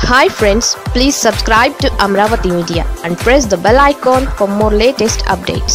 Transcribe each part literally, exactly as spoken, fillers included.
Hi friends, please subscribe to Amaravathi Media and press the bell icon for more latest updates.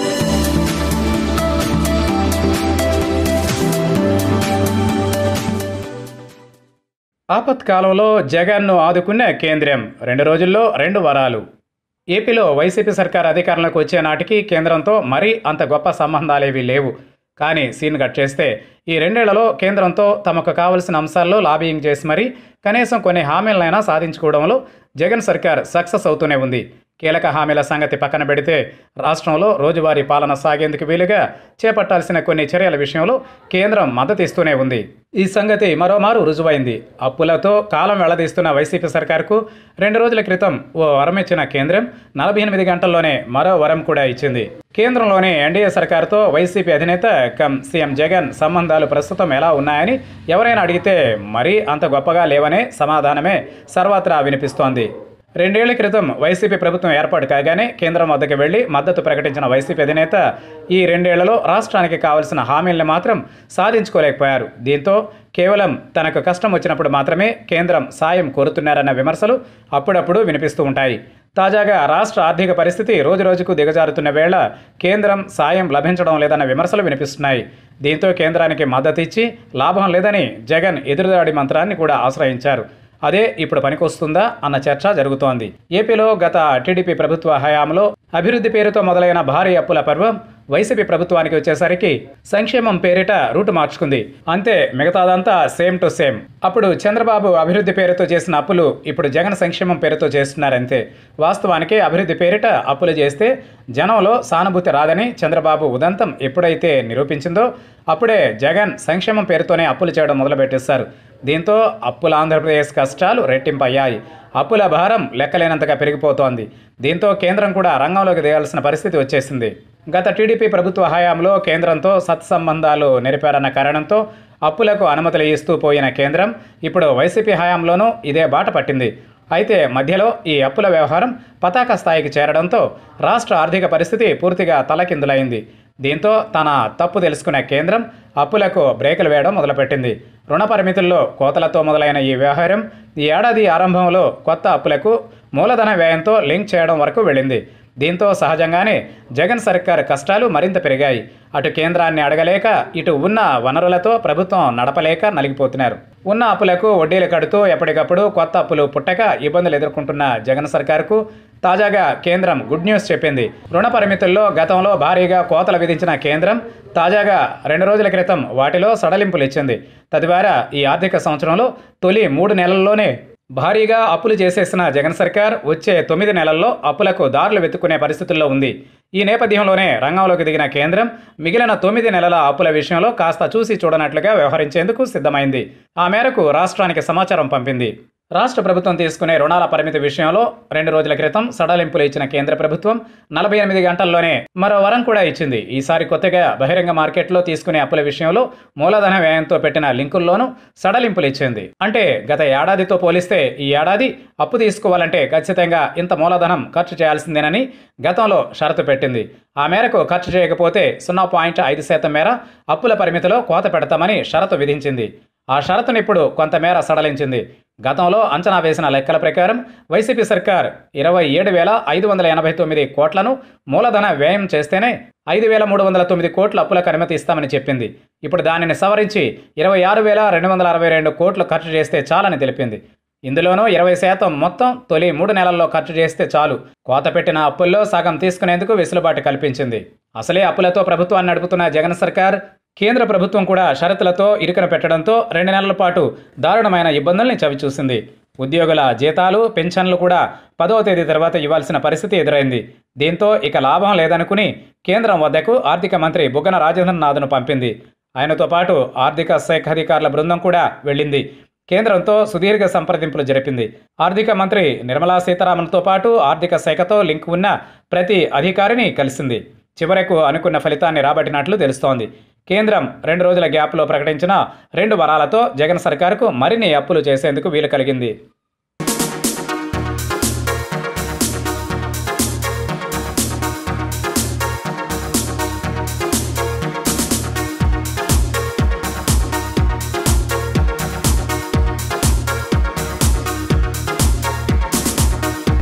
ఆపత్కాలంలో జగన్ను ఆదుకున్న కేంద్రం రెండు రోజుల్లో రెండు వరాలు. ఏపీలో వైసీపీ సర్కార్ అధికారంలోకి వచ్చే నాటికి కేంద్రంతో మరీ అంత గొప్ప సంబంధాలేవీ లేవు. కానీ సీన్ కట్ చేస్తే ఈ రెండేళ్లలో కేంద్రంతో తమకు కావలసిన అంశాల్లో లాబియింగ్ చేసి మరీ కనీసం కొన్ని హామీలనైనా సాధించుకోవడంలో జగన్ సర్కార్ సక్సెస్ అవుతూనే ఉంది. కీలక హామీల సంగతి పక్కన పెడితే రాష్ట్రంలో రోజువారీ పాలన సాగేందుకు వీలుగా చేపట్టాల్సిన కొన్ని చర్యల విషయంలో కేంద్రం మద్దతు ఇస్తూనే ఉంది. ఈ సంగతి మరోమారు రుజువైంది. అప్పులతో కాలం వెళ్లదీస్తున్న వైసీపీ సర్కార్కు రెండు రోజుల క్రితం ఓ వరం ఇచ్చిన కేంద్రం నలభై ఎనిమిది గంటల్లోనే మరో వరం కూడా ఇచ్చింది. కేంద్రంలోని ఎన్డీఏ సర్కారుతో వైసీపీ అధినేత కమ్ సీఎం జగన్ సంబంధాలు ప్రస్తుతం ఎలా ఉన్నాయని ఎవరైనా అడిగితే మరీ అంత గొప్పగా లేవనే సమాధానమే సర్వత్రా వినిపిస్తోంది. రెండేళ్ల క్రితం వైసీపీ ప్రభుత్వం ఏర్పాటు కాగానే కేంద్రం వద్దకు వెళ్లి మద్దతు ప్రకటించిన వైసీపీ అధినేత ఈ రెండేళ్లలో రాష్ట్రానికి కావలసిన హామీలను మాత్రం సాధించుకోలేకపోయారు. దీంతో కేవలం తనకు కష్టం వచ్చినప్పుడు మాత్రమే కేంద్రం సాయం కోరుతున్నారన్న విమర్శలు అప్పుడప్పుడు వినిపిస్తూ ఉంటాయి. తాజాగా రాష్ట్ర ఆర్థిక పరిస్థితి రోజురోజుకు దిగజారుతున్న వేళ కేంద్రం సాయం లభించడం లేదన్న విమర్శలు వినిపిస్తున్నాయి. దీంతో కేంద్రానికి మద్దతు ఇచ్చి లాభం లేదని జగన్ ఎదురుదాడి మంత్రాన్ని కూడా ఆశ్రయించారు. అదే ఇప్పుడు పనికొస్తుందా అన్న చర్చ జరుగుతోంది. ఏపీలో గత టీడీపీ ప్రభుత్వ హయాంలో అభివృద్ధి పేరుతో మొదలైన భారీ అప్పుల పర్వం వైసీపీ ప్రభుత్వానికి వచ్చేసరికి సంక్షేమం పేరిట రూటు మార్చుకుంది. అంతే, మిగతాదంతా సేమ్ టు సేమ్. అప్పుడు చంద్రబాబు అభివృద్ధి పేరుతో చేసిన అప్పులు ఇప్పుడు జగన్ సంక్షేమం పేరుతో చేస్తున్నారంతే. వాస్తవానికి అభివృద్ధి పేరిట అప్పులు చేస్తే జనంలో సానుభూతి రాదని చంద్రబాబు ఉదంతం ఎప్పుడైతే నిరూపించిందో అప్పుడే జగన్ సంక్షేమం పేరుతోనే అప్పులు చేయడం మొదలుపెట్టేశారు. దీంతో అప్పుల ఆంధ్రప్రదేశ్ కష్టాలు రెట్టింపయ్యాయి. అప్పుల భారం లెక్కలేనంతగా పెరిగిపోతోంది. దీంతో కేంద్రం కూడా రంగంలోకి దిగాల్సిన పరిస్థితి వచ్చేసింది. గత టీడీపీ ప్రభుత్వ హయాంలో కేంద్రంతో సత్సంబంధాలు నెరిపారన్న కారణంతో అప్పులకు అనుమతులు ఇస్తూ పోయిన కేంద్రం ఇప్పుడు వైసీపీ హయాంలోనూ ఇదే బాట పట్టింది. అయితే మధ్యలో ఈ అప్పుల వ్యవహారం పతాక స్థాయికి చేరడంతో రాష్ట్ర ఆర్థిక పరిస్థితి పూర్తిగా తలకిందులైంది. దీంతో తన తప్పు తెలుసుకున్న కేంద్రం అప్పులకు బ్రేకులు వేయడం మొదలుపెట్టింది. రుణ పరిమితుల్లో కోతలతో మొదలైన ఈ వ్యవహారం ఈ ఏడాది ఆరంభంలో కొత్త అప్పులకు మూలధన వ్యయంతో లింక్ చేయడం వరకు వెళ్ళింది. దీంతో సహజంగానే జగన్ సర్కార్ కష్టాలు మరింత పెరిగాయి. అటు కేంద్రాన్ని అడగలేక ఇటు ఉన్న వనరులతో ప్రభుత్వం నడపలేక నలిగిపోతున్నారు. ఉన్న అప్పులకు వడ్డీలు కడుతూ ఎప్పటికప్పుడు కొత్త అప్పులు పుట్టక ఇబ్బందులు ఎదుర్కొంటున్న జగన్ సర్కార్కు తాజాగా కేంద్రం గుడ్ న్యూస్ చెప్పింది. రుణ పరిమితుల్లో గతంలో భారీగా కోతలు విధించిన కేంద్రం తాజాగా రెండు రోజుల క్రితం వాటిలో సడలింపులు ఇచ్చింది. తద్వారా ఈ ఆర్థిక సంవత్సరంలో తొలి మూడు నెలల్లోనే భారీగా అప్పులు చేసేసిన జగన్ సర్కార్ వచ్చే తొమ్మిది నెలల్లో అప్పులకు దారులు వెతుక్కునే పరిస్థితుల్లో ఉంది. ఈ నేపథ్యంలోనే రంగంలోకి దిగిన కేంద్రం మిగిలిన తొమ్మిది నెలల అప్పుల విషయంలో కాస్త చూసి చూడనట్లుగా వ్యవహరించేందుకు సిద్ధమైంది. ఆ మేరకు రాష్ట్రానికి సమాచారం పంపింది. రాష్ట్ర ప్రభుత్వం తీసుకునే రుణాల పరిమితి విషయంలో రెండు రోజుల క్రితం సడలింపులు ఇచ్చిన కేంద్ర ప్రభుత్వం నలభై ఎనిమిది గంటల్లోనే మరో వరం కూడా ఇచ్చింది. ఈసారి కొత్తగా బహిరంగ మార్కెట్లో తీసుకునే అప్పుల విషయంలో మూలధన వ్యయంతో పెట్టిన లింకుల్లోనూ సడలింపులు ఇచ్చింది. అంటే గత ఏడాదితో పోలిస్తే ఈ ఏడాది అప్పు తీసుకోవాలంటే ఖచ్చితంగా ఇంత మూలధనం ఖర్చు చేయాల్సిందేనని గతంలో షరతు పెట్టింది. ఆ మేరకు ఖర్చు చేయకపోతే సున్నా పాయింట్ ఐదు శాతం మేర అప్పుల పరిమితిలో కోత పెడతామని షరతు విధించింది. ఆ షరతును ఇప్పుడు కొంతమేర సడలించింది. గతంలో అంచనా వేసిన లెక్కల ప్రకారం వైసీపీ సర్కార్ ఇరవై ఏడు వేల ఐదు వందల ఎనభై తొమ్మిది కోట్లను మూలధన వ్యయం చేస్తేనే ఐదు వేల మూడు వందల తొమ్మిది కోట్ల అప్పులకు అనుమతి ఇస్తామని చెప్పింది. ఇప్పుడు దానిని సవరించి ఇరవై ఆరు వేల రెండు వందల అరవై రెండు కోట్లు ఖర్చు చేస్తే చాలని తెలిపింది. ఇందులోనూ ఇరవై శాతం మొత్తం తొలి మూడు నెలల్లో ఖర్చు చేస్తే చాలు. కోత పెట్టిన అప్పుల్లో సగం తీసుకునేందుకు వెసులుబాటు కల్పించింది. అసలే అప్పులతో ప్రభుత్వాన్ని నడుపుతున్న జగన్ సర్కార్ కేంద్ర ప్రభుత్వం కూడా షరతులతో ఇరుకున పెట్టడంతో రెండు నెలల పాటు దారుణమైన ఇబ్బందుల్ని చవిచూసింది. ఉద్యోగుల జీతాలు, పెన్షన్లు కూడా పదవ తేదీ తర్వాత ఇవ్వాల్సిన పరిస్థితి ఎదురైంది. దీంతో ఇక లాభం లేదనుకుని కేంద్రం వద్దకు ఆర్థిక మంత్రి బుగ్గన రాజేంద్రనాథ్ను పంపింది. ఆయనతో పాటు ఆర్థిక శాఖ అధికారుల బృందం కూడా వెళ్ళింది. కేంద్రంతో సుదీర్ఘ సంప్రదింపులు జరిపింది. ఆర్థిక మంత్రి నిర్మలా సీతారామన్తో పాటు ఆర్థిక శాఖతో లింక్ ఉన్న ప్రతి అధికారిని కలిసింది. చివరకు అనుకున్న ఫలితాన్ని రాబట్టినట్లు తెలుస్తోంది. కేంద్రం రెండు రోజుల గ్యాప్లో ప్రకటించిన రెండు వరాలతో జగన్ సర్కార్కు మరిన్ని అప్పులు చేసేందుకు వీలు కలిగింది.